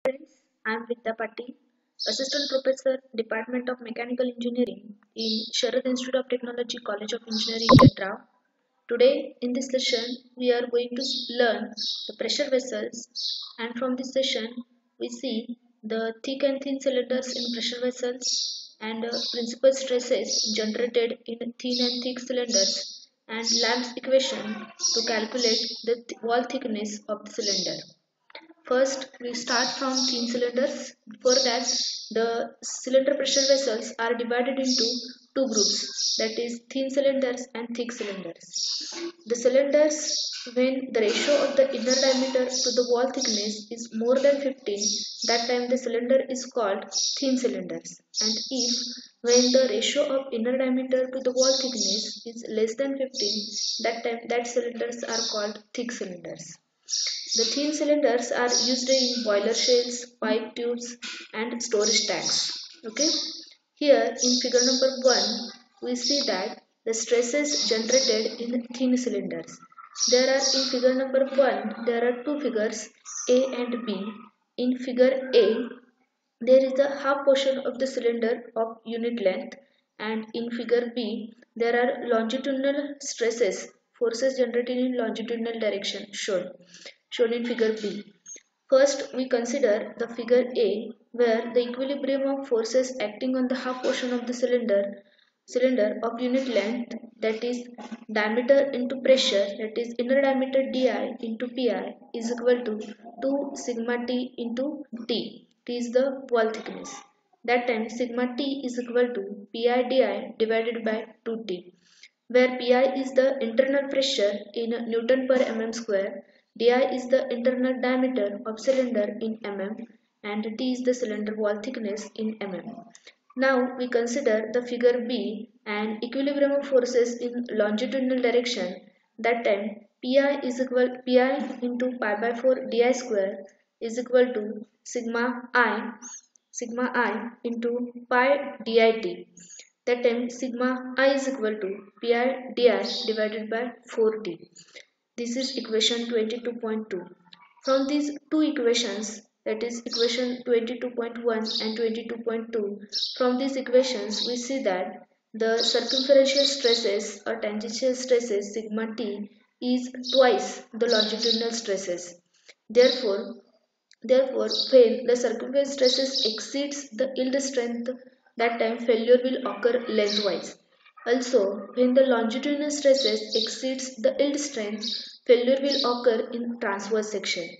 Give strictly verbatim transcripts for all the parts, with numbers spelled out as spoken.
friends, I am Vidya Patil, Assistant Professor, Department of Mechanical Engineering in Sharad Institute of Technology, College of Engineering, Gujarat. Today, in this session, we are going to learn the pressure vessels, and from this session, we see the thick and thin cylinders in pressure vessels and uh, principal stresses generated in thin and thick cylinders and Lamb's equation to calculate the th wall thickness of the cylinder. First, we start from thin cylinders. For that, the cylinder pressure vessels are divided into two groups, that is thin cylinders and thick cylinders. The cylinders, when the ratio of the inner diameter to the wall thickness is more than fifteen, that time the cylinder is called thin cylinders. And if when the ratio of inner diameter to the wall thickness is less than fifteen, that time that cylinders are called thick cylinders. The thin cylinders are used in boiler shells, pipe tubes and storage tanks. Okay. Here in figure number one, we see that the stresses generated in thin cylinders. There are in figure number one, there are two figures A and B. In figure A, there is a half portion of the cylinder of unit length, and in figure B, there are longitudinal stresses, forces generated in longitudinal direction shown, shown in figure B. First, we consider the figure A, where the equilibrium of forces acting on the half portion of the cylinder cylinder of unit length, that is diameter into pressure, that is inner diameter di into pi, is equal to two sigma t into t. T is the wall thickness. That time sigma t is equal to pi di divided by two t, where pi is the internal pressure in Newton per mm square, di is the internal diameter of cylinder in mm, and t is the cylinder wall thickness in mm. Now we consider the figure B and equilibrium of forces in longitudinal direction. That time pi is equal pi into pi by four di square is equal to sigma I sigma I into pi dit. That time sigma I is equal to pi di divided by four t. This is equation twenty-two point two. From these two equations, that is equation twenty-two point one and twenty-two point two, from these equations we see that the circumferential stresses or tangential stresses sigma t is twice the longitudinal stresses. Therefore, Therefore, when the circumference stresses exceeds the yield strength, that time failure will occur lengthwise. Also, when the longitudinal stresses exceeds the yield strength, failure will occur in transverse section.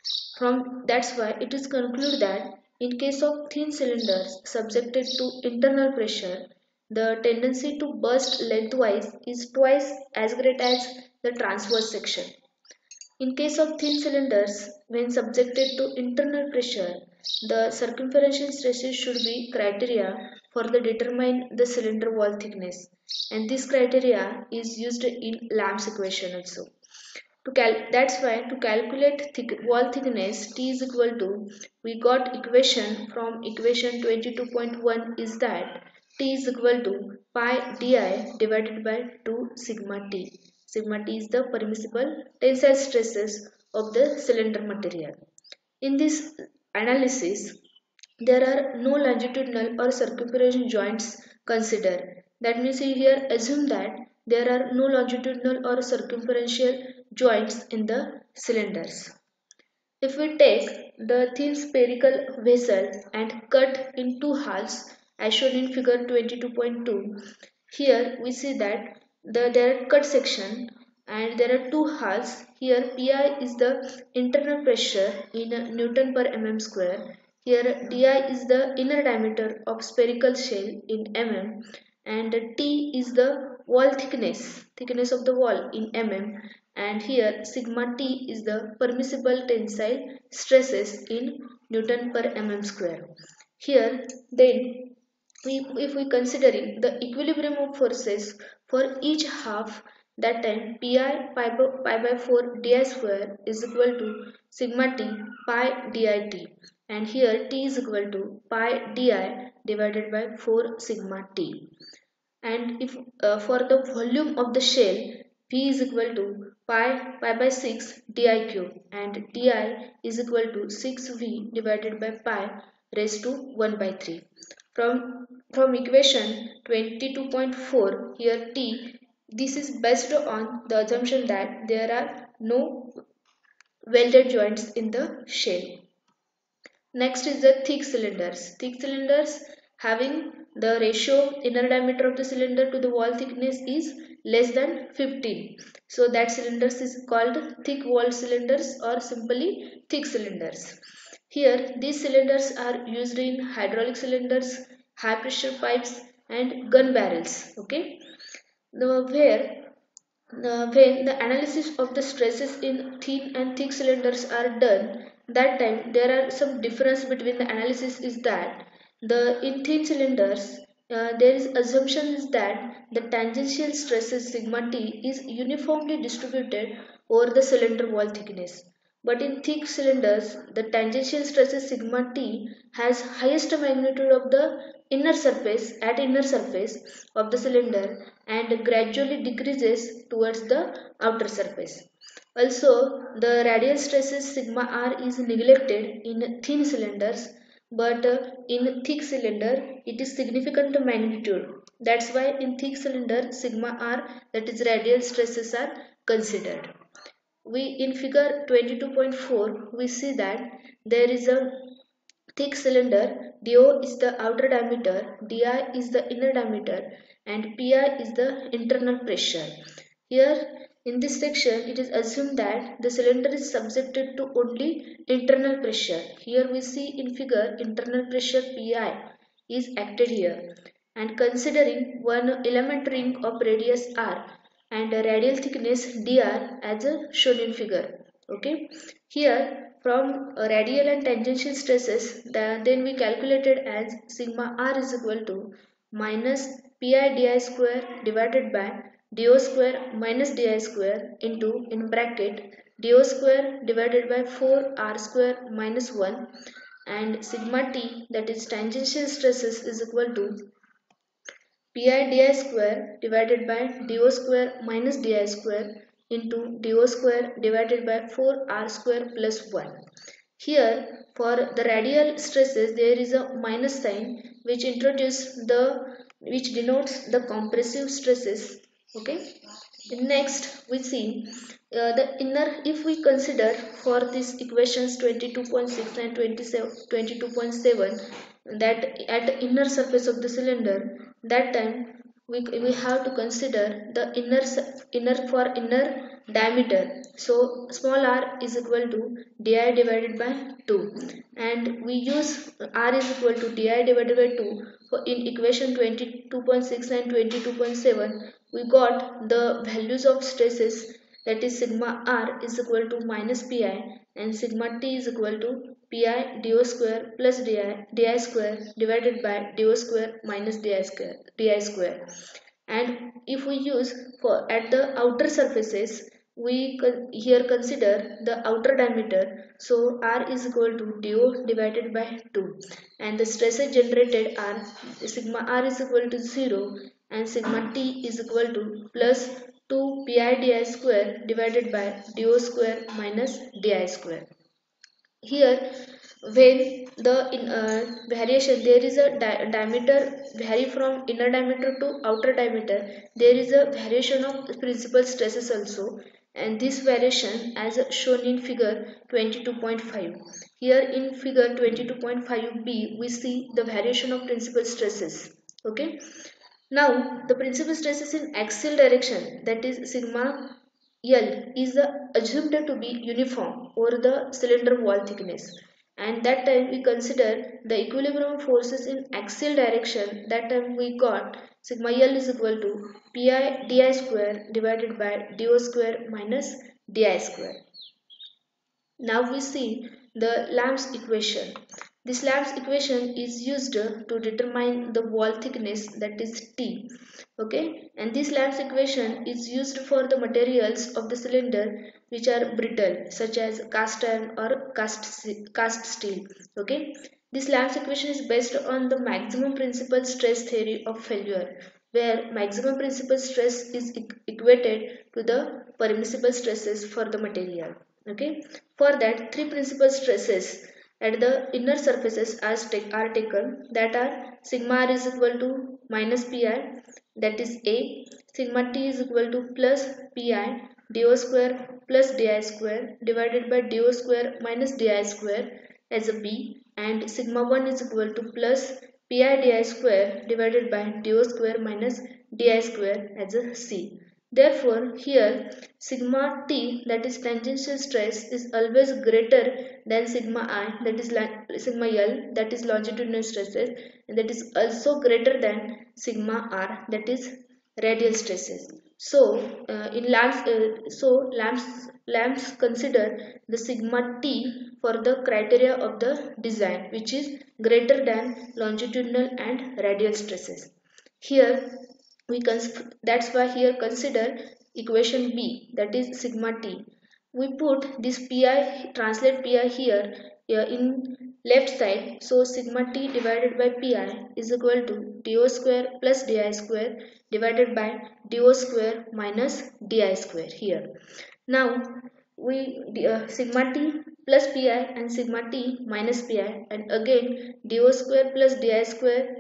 From that's why it is concluded that in case of thin cylinders subjected to internal pressure, the tendency to burst lengthwise is twice as great as the transverse section. In case of thin cylinders, when subjected to internal pressure, the circumferential stresses should be criteria for the determine the cylinder wall thickness, and this criteria is used in Lamb's equation also. To cal that's why to calculate thick wall thickness T is equal to, we got equation from equation twenty-two point one is that T is equal to pi di divided by two sigma T. Sigma T is the permissible tensile stresses of the cylinder material. In this analysis, there are no longitudinal or circumferential joints considered. That means you here assume that there are no longitudinal or circumferential joints in the cylinders. If we take the thin spherical vessel and cut in two halves as shown in figure twenty-two point two, here we see that the there are cut section and there are two halves. Here pi is the internal pressure in Newton per mm square. Here di is the inner diameter of spherical shell in mm, and t is the wall thickness, thickness of the wall in mm, and here sigma t is the permissible tensile stresses in Newton per mm square. Here then we, if we considering the equilibrium of forces for each half, that time pi pi by, pi by four di square is equal to sigma t pi dit, and here t is equal to pi di divided by four sigma t. And if uh, for the volume of the shell, V is equal to pi pi by six di cube, and di is equal to six v divided by pi raised to one by three. From, from equation twenty-two point four, here T, this is based on the assumption that there are no welded joints in the shell. Next is the thick cylinders. Thick cylinders having the ratio inner diameter of the cylinder to the wall thickness is less than fifteen. So that cylinders is called thick walled cylinders or simply thick cylinders. Here these cylinders are used in hydraulic cylinders, high pressure pipes and gun barrels. Okay, the where uh, when the analysis of the stresses in thin and thick cylinders are done, that time there are some difference between the analysis is that the in thin cylinders uh, there is assumption is that the tangential stresses sigma t is uniformly distributed over the cylinder wall thickness. But in thick cylinders, the tangential stresses sigma t has highest magnitude of the inner surface at inner surface of the cylinder and gradually decreases towards the outer surface. Also, the radial stresses sigma r is neglected in thin cylinders, but uh, in thick cylinder it is significant magnitude. That's why in thick cylinder sigma r, that is radial stresses, are considered. We in figure twenty-two point four we see that there is a thick cylinder. Do is the outer diameter, di is the inner diameter, and pi is the internal pressure. Here in this section it is assumed that the cylinder is subjected to only internal pressure. Here we see in figure internal pressure pi is acted here, and considering one element ring of radius r and a radial thickness dr as shown in figure. Okay, here from uh, radial and tangential stresses, the, then we calculated as sigma r is equal to minus pi di square divided by do square minus di square into in bracket do square divided by four r square minus one, and sigma t, that is tangential stresses, is equal to pi di square divided by do square minus di square into do square divided by four r square plus one. Here for the radial stresses there is a minus sign which introduce the which denotes the compressive stresses. Okay, next we see uh, the inner, if we consider for these equations twenty-two point six and twenty-two point seven, that at the inner surface of the cylinder, that time we, we have to consider the inner inner for inner diameter. So small r is equal to di divided by two, and we use r is equal to di divided by two for in equation twenty-two point six and twenty-two point seven. We got the values of stresses, that is sigma r is equal to minus pi and sigma t is equal to pi do square plus di, di square divided by do square minus di square, di square. And if we use for at the outer surfaces, we con here consider the outer diameter. So r is equal to do divided by two, and the stresses generated are sigma r is equal to zero and sigma t is equal to plus two pi di square divided by do square minus di square. Here when the in, uh, variation, there is a di diameter vary from inner diameter to outer diameter, there is a variation of principal stresses also, and this variation as shown in figure twenty-two point five. Here in figure twenty-two point five b we see the variation of principal stresses. Okay, now the principal stresses in axial direction, that is sigma L, is the assumed to be uniform over the cylinder wall thickness, and that time we consider the equilibrium forces in axial direction. That time we got sigma L is equal to pi di square divided by do square minus di square. Now we see the Lamb's equation. This Lamb's equation is used to determine the wall thickness, that is T. Okay, and this Lamb's equation is used for the materials of the cylinder which are brittle, such as cast iron or cast, cast steel. Okay, this Lamb's equation is based on the maximum principal stress theory of failure, where maximum principal stress is equated to the permissible stresses for the material. Okay, for that three principal stresses at the inner surfaces as take, are taken, that are sigma r is equal to minus pi, that is A, sigma t is equal to plus pi do square plus di square divided by do square minus di square as a B, and sigma one is equal to plus pi di square divided by do square minus di square as a C. Therefore, here sigma t, that is tangential stress, is always greater than sigma I, that is sigma L, that is longitudinal stresses, and that is also greater than sigma R, that is radial stresses. So, uh, in Lamb's, uh, so Lamb's, Lamb's consider the sigma t for the criteria of the design, which is greater than longitudinal and radial stresses. Here we that's why here consider equation B, that is sigma t. We put this pi, translate pi here, here in left side, so sigma t divided by pi is equal to do square plus di square divided by do square minus di square here. Now we uh, sigma t plus pi and sigma t minus pi, and again do square plus di square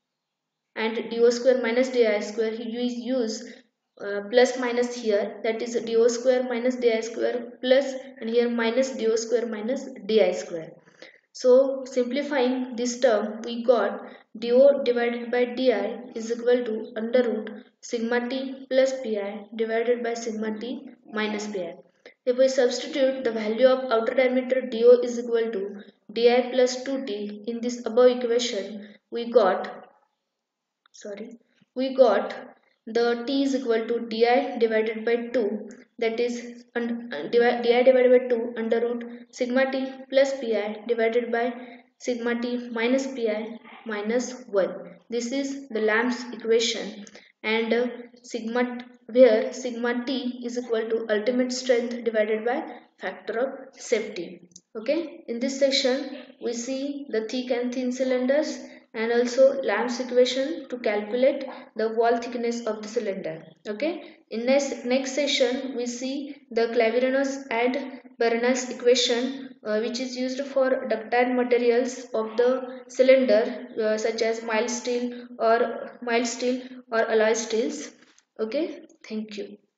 and do square minus di square, you use uh, plus minus here, that is do square minus di square plus, and here minus do square minus di square. So simplifying this term, we got do divided by di is equal to under root sigma t plus pi divided by sigma t minus pi. If we substitute the value of outer diameter do is equal to di plus two t in this above equation, we got sorry we got the t is equal to di divided by two, that is un, uh, di divided by two under root sigma t plus pi divided by sigma t minus pi minus one. This is the Lamb's equation, and uh, sigma where sigma t is equal to ultimate strength divided by factor of safety. Okay, in this section we see the thick and thin cylinders and also Lamb's equation to calculate the wall thickness of the cylinder. Okay, in next next session we see the Clavirenus and Bernoulli's equation, uh, which is used for ductile materials of the cylinder, uh, such as mild steel or mild steel or alloy steels. Okay, thank you.